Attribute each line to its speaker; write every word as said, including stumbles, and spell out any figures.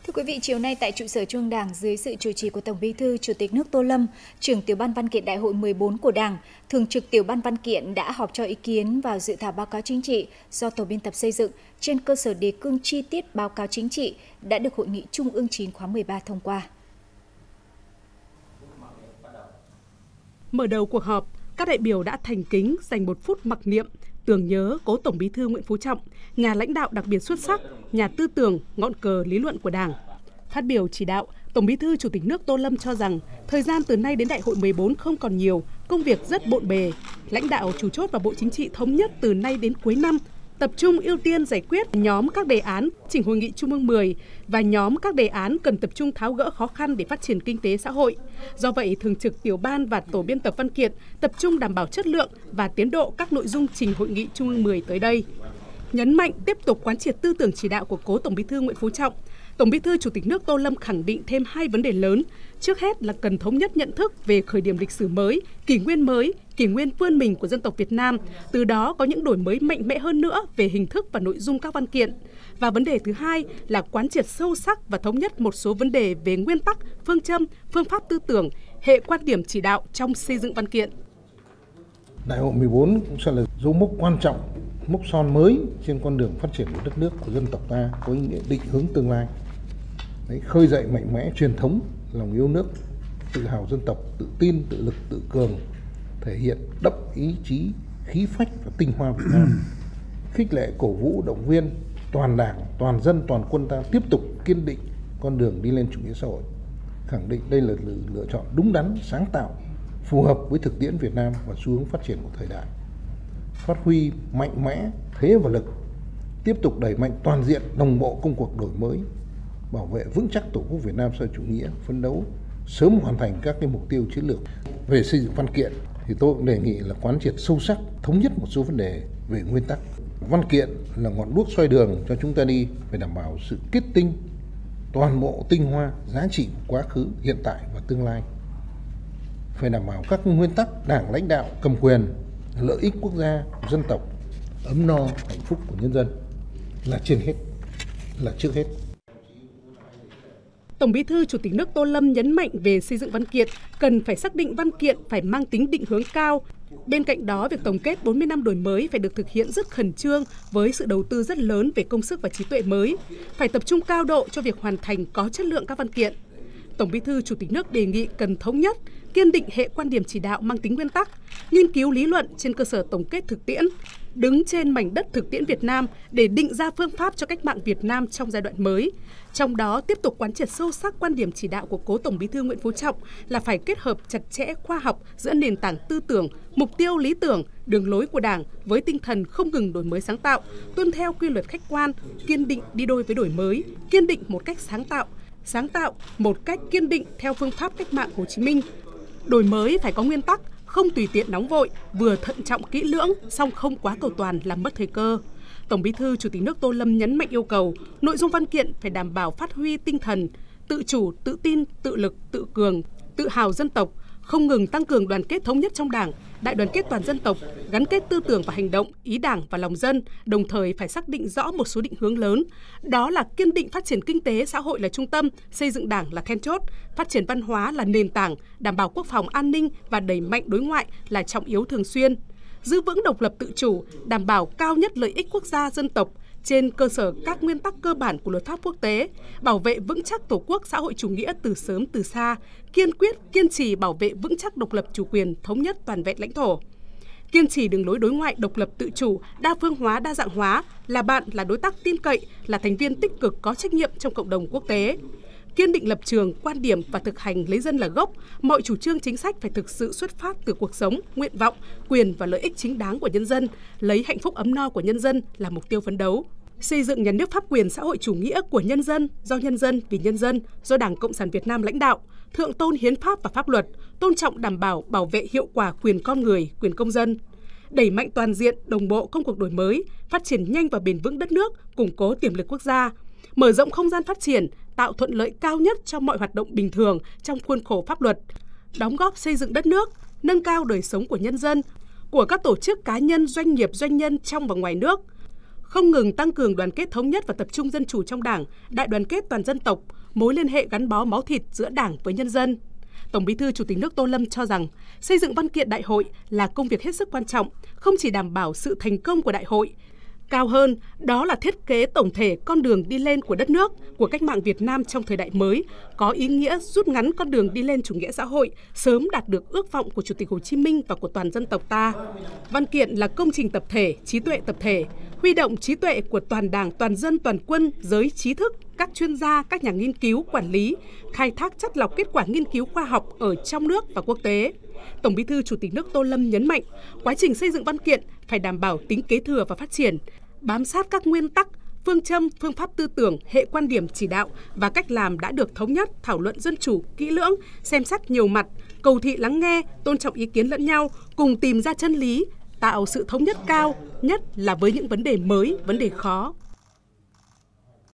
Speaker 1: Thưa quý vị, chiều nay tại trụ sở Trung ương Đảng, dưới sự chủ trì của Tổng Bí thư, Chủ tịch nước Tô Lâm, trưởng tiểu ban văn kiện Đại hội mười bốn của Đảng, Thường trực tiểu ban văn kiện đã họp cho ý kiến vào dự thảo báo cáo chính trị do tổ biên tập xây dựng trên cơ sở đề cương chi tiết báo cáo chính trị đã được Hội nghị Trung ương chín khóa mười ba thông qua.
Speaker 2: Mở đầu cuộc họp, các đại biểu đã thành kính dành một phút mặc niệm tưởng nhớ cố Tổng Bí thư Nguyễn Phú Trọng, nhà lãnh đạo đặc biệt xuất sắc, nhà tư tưởng, ngọn cờ lý luận của Đảng. Phát biểu chỉ đạo, Tổng Bí thư Chủ tịch nước Tô Lâm cho rằng thời gian từ nay đến Đại hội mười bốn không còn nhiều, công việc rất bộn bề. Lãnh đạo chủ chốt và Bộ Chính trị thống nhất từ nay đến cuối năm tập trung ưu tiên giải quyết nhóm các đề án chỉnh Hội nghị Trung ương mười và nhóm các đề án cần tập trung tháo gỡ khó khăn để phát triển kinh tế xã hội. Do vậy, Thường trực tiểu ban và tổ biên tập văn kiện tập trung đảm bảo chất lượng và tiến độ các nội dung trình Hội nghị Trung ương mười tới đây. Nhấn mạnh tiếp tục quán triệt tư tưởng chỉ đạo của cố Tổng Bí thư Nguyễn Phú Trọng, Tổng Bí thư Chủ tịch nước Tô Lâm khẳng định thêm hai vấn đề lớn. Trước hết là cần thống nhất nhận thức về khởi điểm lịch sử mới, kỷ nguyên mới, kỷ nguyên vươn mình của dân tộc Việt Nam, từ đó có những đổi mới mạnh mẽ hơn nữa về hình thức và nội dung các văn kiện. Và vấn đề thứ hai là quán triệt sâu sắc và thống nhất một số vấn đề về nguyên tắc, phương châm, phương pháp tư tưởng, hệ quan điểm chỉ đạo trong xây dựng văn kiện.
Speaker 3: Đại hội mười bốn cũng sẽ là dấu mốc quan trọng, mốc son mới trên con đường phát triển của đất nước, của dân tộc ta, có ý nghĩa định hướng tương lai. Đấy, khơi dậy mạnh mẽ truyền thống lòng yêu nước, tự hào dân tộc, tự tin, tự lực, tự cường, thể hiện đậm ý chí, khí phách và tinh hoa Việt Nam, khích lệ cổ vũ động viên toàn Đảng, toàn dân, toàn quân ta tiếp tục kiên định con đường đi lên chủ nghĩa xã hội, khẳng định đây là lựa chọn đúng đắn, sáng tạo, phù hợp với thực tiễn Việt Nam và xu hướng phát triển của thời đại. Phát huy mạnh mẽ thế và lực, tiếp tục đẩy mạnh toàn diện đồng bộ công cuộc đổi mới, bảo vệ vững chắc Tổ quốc Việt Nam xã hội chủ nghĩa, phấn đấu sớm hoàn thành các cái mục tiêu chiến lược. Về xây dựng văn kiện thì tôi cũng đề nghị là quán triệt sâu sắc, thống nhất một số vấn đề về nguyên tắc. Văn kiện là ngọn đuốc soi đường cho chúng ta đi, phải đảm bảo sự kết tinh, toàn bộ tinh hoa, giá trị của quá khứ, hiện tại và tương lai. Phải đảm bảo các nguyên tắc Đảng lãnh đạo cầm quyền, lợi ích quốc gia, dân tộc, ấm no, hạnh phúc của nhân dân là trên hết, là trước hết.
Speaker 2: Tổng Bí thư Chủ tịch nước Tô Lâm nhấn mạnh về xây dựng văn kiện cần phải xác định văn kiện phải mang tính định hướng cao. Bên cạnh đó, việc tổng kết bốn mươi năm đổi mới phải được thực hiện rất khẩn trương với sự đầu tư rất lớn về công sức và trí tuệ mới, phải tập trung cao độ cho việc hoàn thành có chất lượng các văn kiện. Tổng Bí thư Chủ tịch nước đề nghị cần thống nhất, kiên định hệ quan điểm chỉ đạo mang tính nguyên tắc, nghiên cứu lý luận trên cơ sở tổng kết thực tiễn, đứng trên mảnh đất thực tiễn Việt Nam để định ra phương pháp cho cách mạng Việt Nam trong giai đoạn mới. Trong đó tiếp tục quán triệt sâu sắc quan điểm chỉ đạo của cố Tổng Bí thư Nguyễn Phú Trọng là phải kết hợp chặt chẽ khoa học giữa nền tảng tư tưởng, mục tiêu lý tưởng, đường lối của Đảng với tinh thần không ngừng đổi mới sáng tạo, tuân theo quy luật khách quan, kiên định đi đôi với đổi mới, kiên định một cách sáng tạo, sáng tạo một cách kiên định theo phương pháp cách mạng Hồ Chí Minh. Đổi mới phải có nguyên tắc, không tùy tiện nóng vội, vừa thận trọng kỹ lưỡng, song không quá cầu toàn làm mất thời cơ. Tổng Bí thư Chủ tịch nước Tô Lâm nhấn mạnh yêu cầu nội dung văn kiện phải đảm bảo phát huy tinh thần tự chủ, tự tin, tự lực, tự cường, tự hào dân tộc, không ngừng tăng cường đoàn kết thống nhất trong Đảng, đại đoàn kết toàn dân tộc, gắn kết tư tưởng và hành động, ý Đảng và lòng dân, đồng thời phải xác định rõ một số định hướng lớn. Đó là kiên định phát triển kinh tế, xã hội là trung tâm, xây dựng Đảng là then chốt, phát triển văn hóa là nền tảng, đảm bảo quốc phòng an ninh và đẩy mạnh đối ngoại là trọng yếu thường xuyên. Giữ vững độc lập tự chủ, đảm bảo cao nhất lợi ích quốc gia dân tộc trên cơ sở các nguyên tắc cơ bản của luật pháp quốc tế, bảo vệ vững chắc Tổ quốc xã hội chủ nghĩa từ sớm từ xa, kiên quyết, kiên trì bảo vệ vững chắc độc lập chủ quyền, thống nhất toàn vẹn lãnh thổ. Kiên trì đường lối đối ngoại độc lập tự chủ, đa phương hóa, đa dạng hóa, là bạn, là đối tác tin cậy, là thành viên tích cực có trách nhiệm trong cộng đồng quốc tế. Kiên định lập trường, quan điểm và thực hành lấy dân là gốc, mọi chủ trương chính sách phải thực sự xuất phát từ cuộc sống, nguyện vọng, quyền và lợi ích chính đáng của nhân dân, lấy hạnh phúc ấm no của nhân dân là mục tiêu phấn đấu. Xây dựng nhà nước pháp quyền xã hội chủ nghĩa của nhân dân, do nhân dân, vì nhân dân, do Đảng Cộng sản Việt Nam lãnh đạo, thượng tôn hiến pháp và pháp luật, tôn trọng đảm bảo bảo vệ hiệu quả quyền con người, quyền công dân. Đẩy mạnh toàn diện, đồng bộ công cuộc đổi mới, phát triển nhanh và bền vững đất nước, củng cố tiềm lực quốc gia, mở rộng không gian phát triển, tạo thuận lợi cao nhất cho mọi hoạt động bình thường trong khuôn khổ pháp luật, đóng góp xây dựng đất nước, nâng cao đời sống của nhân dân, của các tổ chức cá nhân, doanh nghiệp, doanh nhân trong và ngoài nước, không ngừng tăng cường đoàn kết thống nhất và tập trung dân chủ trong Đảng, đại đoàn kết toàn dân tộc, mối liên hệ gắn bó máu thịt giữa Đảng với nhân dân. Tổng Bí thư Chủ tịch nước Tô Lâm cho rằng xây dựng văn kiện đại hội là công việc hết sức quan trọng, không chỉ đảm bảo sự thành công của đại hội, cao hơn đó là thiết kế tổng thể con đường đi lên của đất nước, của cách mạng Việt Nam trong thời đại mới, có ý nghĩa rút ngắn con đường đi lên chủ nghĩa xã hội, sớm đạt được ước vọng của Chủ tịch Hồ Chí Minh và của toàn dân tộc ta. Văn kiện là công trình tập thể, trí tuệ tập thể, huy động trí tuệ của toàn Đảng, toàn dân, toàn quân, giới trí thức, các chuyên gia, các nhà nghiên cứu, quản lý, khai thác chắt lọc kết quả nghiên cứu khoa học ở trong nước và quốc tế. Tổng Bí thư Chủ tịch nước Tô Lâm nhấn mạnh, quá trình xây dựng văn kiện phải đảm bảo tính kế thừa và phát triển, bám sát các nguyên tắc, phương châm, phương pháp tư tưởng, hệ quan điểm chỉ đạo và cách làm đã được thống nhất, thảo luận dân chủ, kỹ lưỡng, xem xét nhiều mặt, cầu thị lắng nghe, tôn trọng ý kiến lẫn nhau, cùng tìm ra chân lý, tạo sự thống nhất cao, nhất là với những vấn đề mới, vấn đề khó.